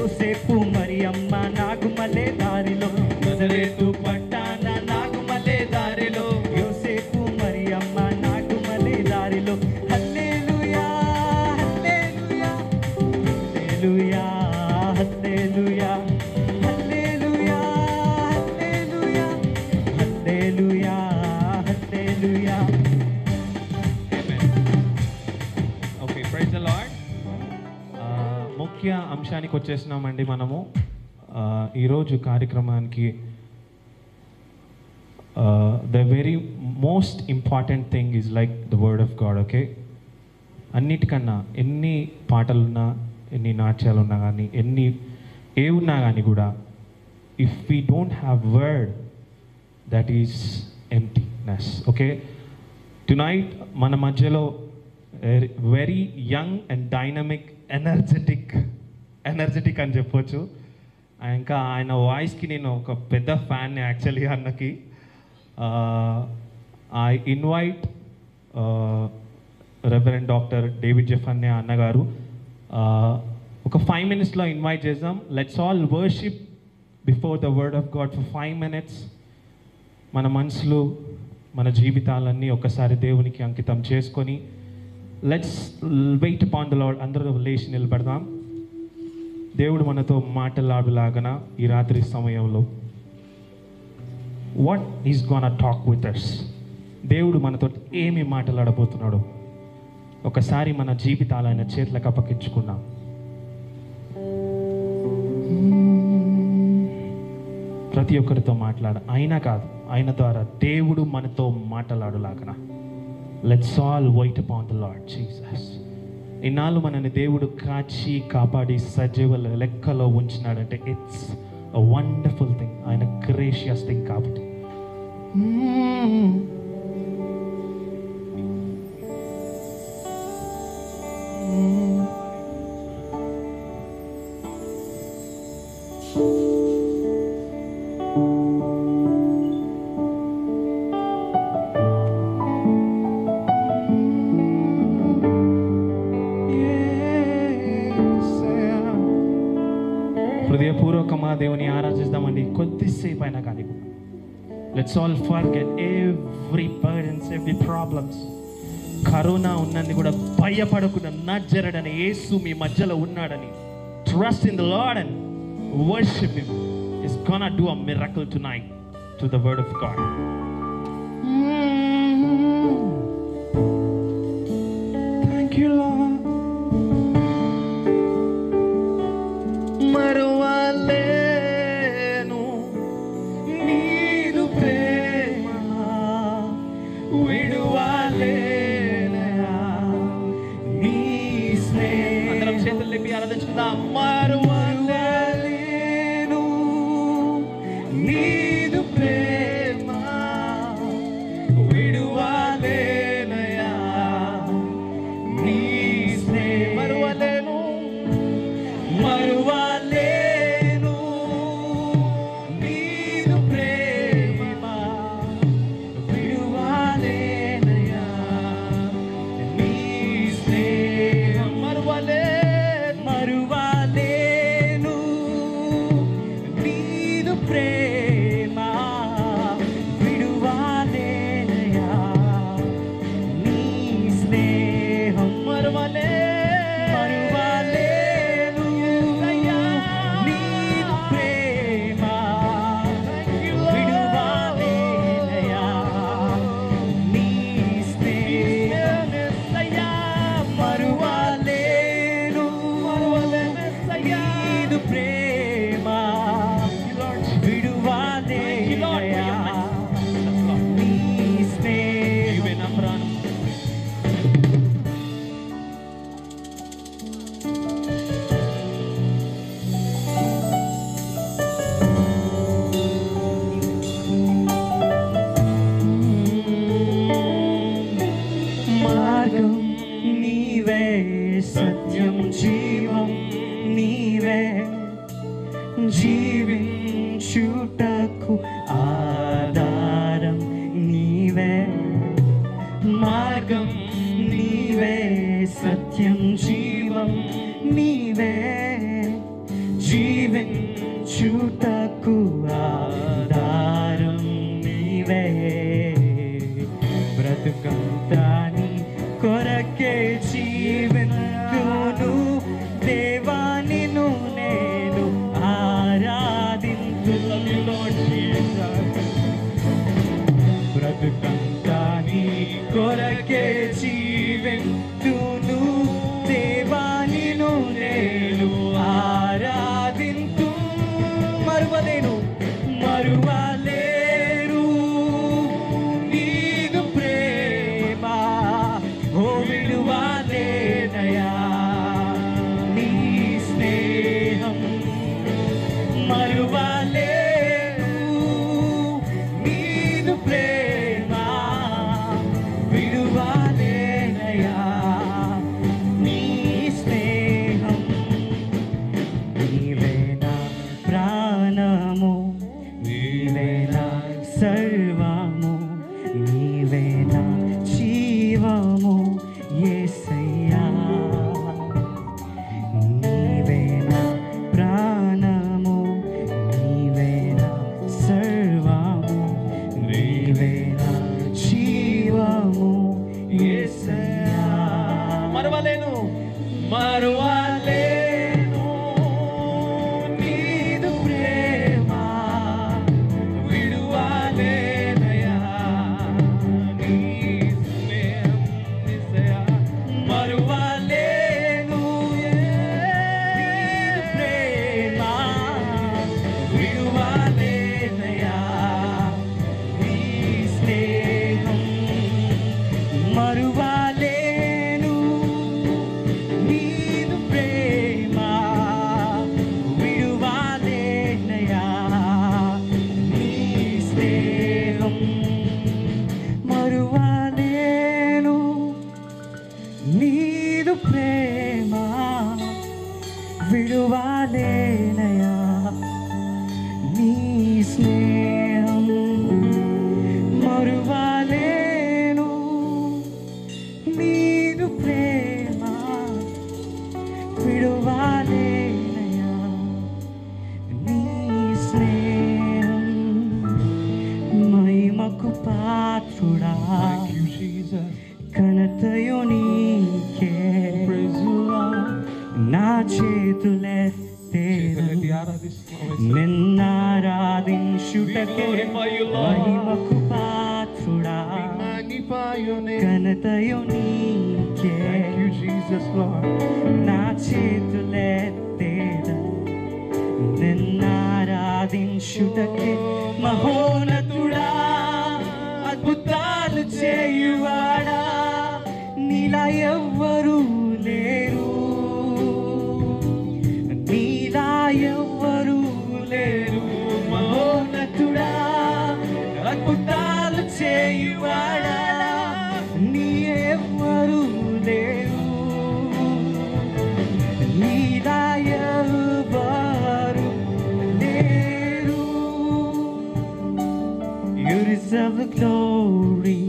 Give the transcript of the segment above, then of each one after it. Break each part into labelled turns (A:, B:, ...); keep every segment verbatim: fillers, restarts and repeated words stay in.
A: యోసేపు మరియమ్మ నాగుమలే దారిలో, నజరేతు పట్టాన నాగుమలే దారిలో, యోసేపు మరియమ్మ నాగుమలే దారిలో. Hallelujah hallelujah hallelujah hallelujah hallelujah hallelujah hallelujah.
B: Okay, praise the lord. ముఖ్య అంశానికి వచ్చేసినామండి మనము. ఈరోజు కార్యక్రమానికి the very most important thing is like the word of God. Okay, అన్నిటికన్నా ఎన్ని పాటలున్నా, ఎన్ని నాట్యాలు ఉన్నా కానీ, ఎన్ని ఏ ఉన్నా కానీ కూడా, if we don't have word, that is emptiness. Okay, tonight మన మధ్యలో very young and dynamic, energetic energetic అని చెప్పొచ్చు. ఇంకా ఆయన వాయిస్కి నేను ఒక పెద్ద ఫ్యాన్ యాక్చువల్లీ. అన్నకి I invite reverend doctor David జెఫన్నే అన్నగారు. ఒక ఫైవ్ మినిట్స్లో ఇన్వైట్ చేద్దాం. Let's all worship before the word of God for five minutes. మన మనసులు, మన జీవితాలన్నీ ఒకసారి దేవునికి అంకితం చేసుకొని let's wait upon the lord. అందరూ లేచి నిలబడదాం. దేవుడు మనతో మాట్లాడులాగన ఈ రాత్రి సమయంలో what is gonna talk with us. దేవుడు మనతో ఏమి మాట్లాడబోతున్నాడు ఒకసారి మన జీవితాలు ఆయన చేతులకు అప్పగించుకున్నాం. ప్రతి ఒక్కరితో మాట్లాడ, అయినా కాదు, ఆయన ద్వారా దేవుడు మనతో మాట్లాడులాగన. Let's all wait upon the lord Jesus. ఇన్నాళ్ళు మనని దేవుడు కాచి కాపాడి సజీవుల లెక్కలో ఉంచినాడంటే ఇట్స్ అ వండర్ఫుల్ థింగ్. ఆయన గ్రేషియస్ థింగ్ కాబట్టి. హృదయపూర్వకమా దేవుని ఆరాధిస్తామండి కొద్దిసేపు అయినా కానీ. Let's all forget every burdens, every problems. Corona ఉన్నది కూడా భయపడకుండా నజరేయుడైన యేసు మీ మధ్యలో ఉన్నాడని trust in the lord and worship him. It's gonna do a miracle tonight to the word of God. Thank you lord. మరువలేను నీదు ప్రేమ, విడువలేనయా నీ స్నేహం. అందరం చేతులు లేపి ఆరాధించుకుందాం. మరువలేను నీదు ప్రేమ, విడువలేనయా నీ స్నేహం. మరువలేను మరువలేను నీదు ప్రేమ, విడువలేనయా నీ స్నేహం. మరువలే మరువలేను నీదు ప్రేమ, విడువలేనయా నీ స్నేహం. మరువలే సత్యం జీవం నీవే, జీవించుటకు ఆధారం నీవే. మార్గం నీవే, సత్యం జీవం నీవే,
A: జీవించుటకు ఆధారం నీవే బ్రతుకంతా నీ కొరకే జీవింతును దేవా నిన్ను నేను ఆరాధింతును బ్రతుకంతా నీ కొరకే జీవింతును దేవా నిన్ను నేను ఆరాధింతు మరువలేను మరువలేరు నీదు ప్రేమ ఓ విడువలేనయా నీ స్నేహం మరువలేరు నీదు ప్రేమ విడువలేనయా నీ స్నేహం నీవే నా ప్రాణము నీవే నా సర్వము నీవే నా జీవము యేసయ్యా నీవే నా ప్రాణము నీవే నా సర్వము నీవే నా జీవము యేసయ్యా మరువలేను మరువలేను నీదు ప్రేమ విడువలేనయా నీ స్నేహం యేసయ్యా మరువలేను నీదు ప్రేమ విడువలేనయా నీ స్నేహం మరువలేను నీదు ప్రేమ విడువలేనయా నీ స్నేహం మరువలేను నీదు ప్రేమ విడువలేనయా నీ స్నేహం మరువలేను నీదు ప్రేమ విడువలేనయా నీ స్నేహం మహిమకు పాత్రుడా ఘనతయు నీకే నా చేతులెత్తేదను నిన్నారాధించుటకే మహిమకు పాత్రుడా ఘనతయు నీకే నా చేతులెత్తేదను నిన్నారాధించుటకే మహోన్నతుడా అద్భుతాలు చేయువాడా నీలా ఎవ్వరూ లేరు నీలా ఎవ్వరూ లేరు మహోన్నతుడా అద్భుతాలు చేయువాడా నీ ఎవ్వరూ లేరు నీలా ఎవ్వరూ లేరు You deserve the glory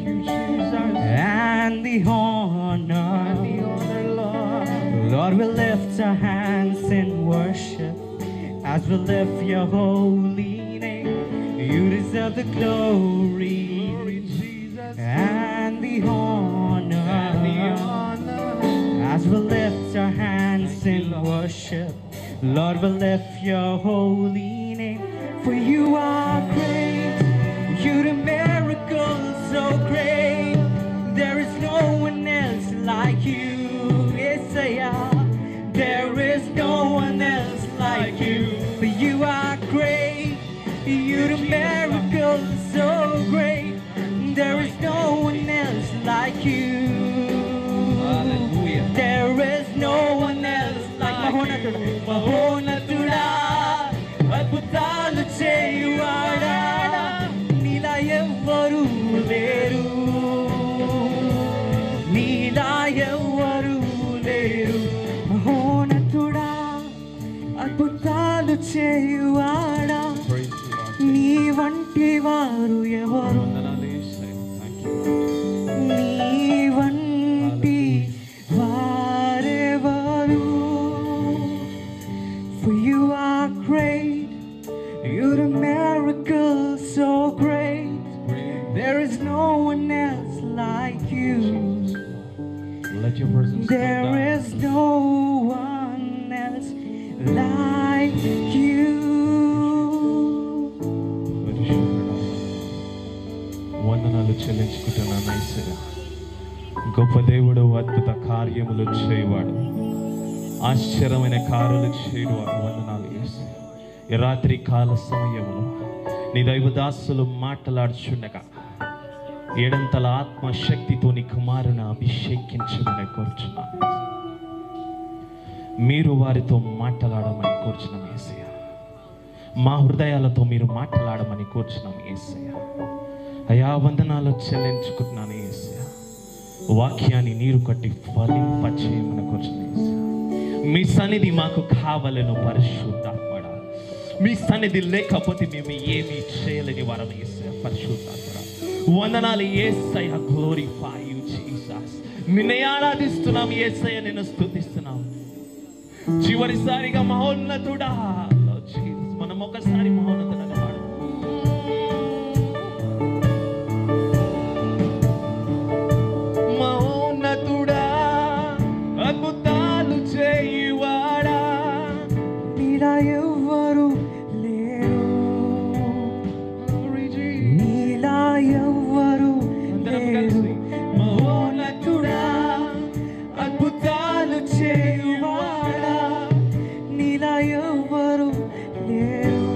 A: and the honor. Lord, we lift our hands in worship as we lift your holy name. You deserve the glory and the honor as we lift our hands in worship. Lord, we lift your holy name, for you are great. You do miracles so great. There is no one else like you. Yes, I am. There is no one else like you. For you are great. You do miracles so great. There is no one else like you. Hallelujah. There is no one else like Mahonatuda. Mahonatuda. అద్భుతాలు చేయువాడా నీలా ఎవ్వరూ లేరు నీలా ఎవ్వరూ లేరు మహోన్నతుడా అద్భుతాలు చేయువాడా నీ వంటి వారు ఎవరు నీ వంటి వారెవరు For you are great. You're a miracle so great. There is no one else like you.
B: Let your presence come
A: There
B: down.
A: is no one else like you.
B: వందనాలు చెల్లించుకుంటున్నాను యేసయ్యా. గొప్ప దేవుడు, అద్భుత కార్యములు చేయవాడు, ఆశ్చర్యమైన కార్యాలు చేయవాడు. వందనాలు యేసయ్యా. ఈ రాత్రి కాల సమయంలో నీ దైవదాసులు మాట్లాడుచుండగా ఏడంతల ఆత్మశక్తితో నీ కుమారుని అభిషేకించమని కోరుచున్నాను. మీరు వారితో మాట్లాడమని కోరుచున్నాం యేసయ్యా. మా హృదయాలతో మీరు మాట్లాడమని కోరుచున్నాం యేసయ్యా. అయా వందనాలు చెల్లించుకుంటున్నాను యేసయ్యా. వాక్యాన్ని నీరు కట్టి ఫలింపచేయమని కోరుచున్నాను యేసయ్యా. మీ సన్నిధి మాకు కావలను పరిశుద్ధాత్మడా. మీ సన్నిధి లేకపోతే మేము ఏమీ చేయలేని వారం యేసయ్యా. పరిశుద్ధాత్మడా వందనాలు యేసయ్యా. Glorify you Jesus. నిన్నే ఆరాధిస్తున్నాం యేసయ్యా, నిన్ను స్తుతిస్తున్నాం. చివరిసారిగా మహోన్నతుడా జీసస్, మనం ఒకసారి మహోన్నతుడని పాడు. మహోన్నతుడా, అద్భుతాలు చేయువాడా,
A: నీలా ఎవ్వరు లేరు. నీలా ఎవ్వరు లేరు. మహోన్నతుడా, అద్భుతాలు చేయువాడా, నీలా ఎవ్వరు లేరు.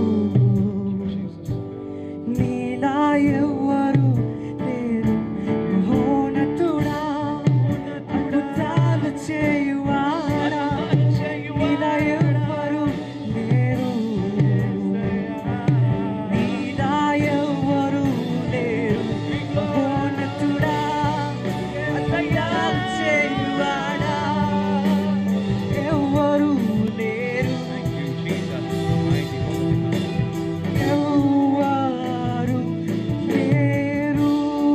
A: నీలా ఎవ్వరు లేరు. మహోన్నతుడా, అద్భుతాలు చేయువాడా, నీలా ఎవ్వరు లేరు. నీలా ఎవ్వరు లేరు. మహోన్నతుడా, అద్భుతాలు చేయువాడా, ఎవ్వరు లేరు. ఎవ్వరు లేరు.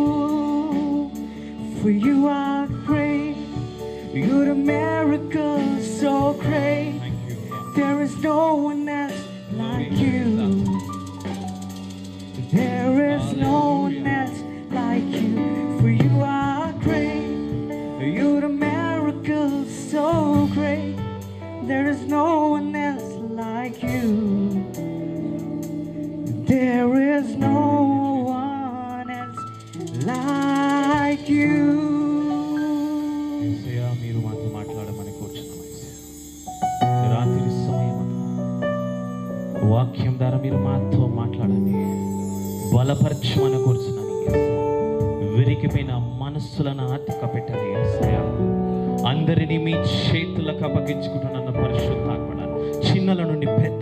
A: For you are great. You're a miracle so great. There is no one else like you. There is no one else like you. For you are great. You're a miracle so great. There is no one else like you. There is no one else like you.
B: యేసయ్యా, మీరు మాతో మాట్లాడమని కోరుచున్నాం యేసయ్యా. ఈ రాత్రి సమయంలో వాక్యం ద్వారా మీరు మాతో మాట్లాడండి, బలపరచమని కోరుచున్నాను యేసయ్యా. విరిగిపోయిన మనస్సులను అతిక పెట్టండి యేసయ్యా. అందరినీ మీ చేతులకు అప్పగించుకుంటున్న పరిశుద్ధాత్మడా, చిన్నల నుండి పెద్ద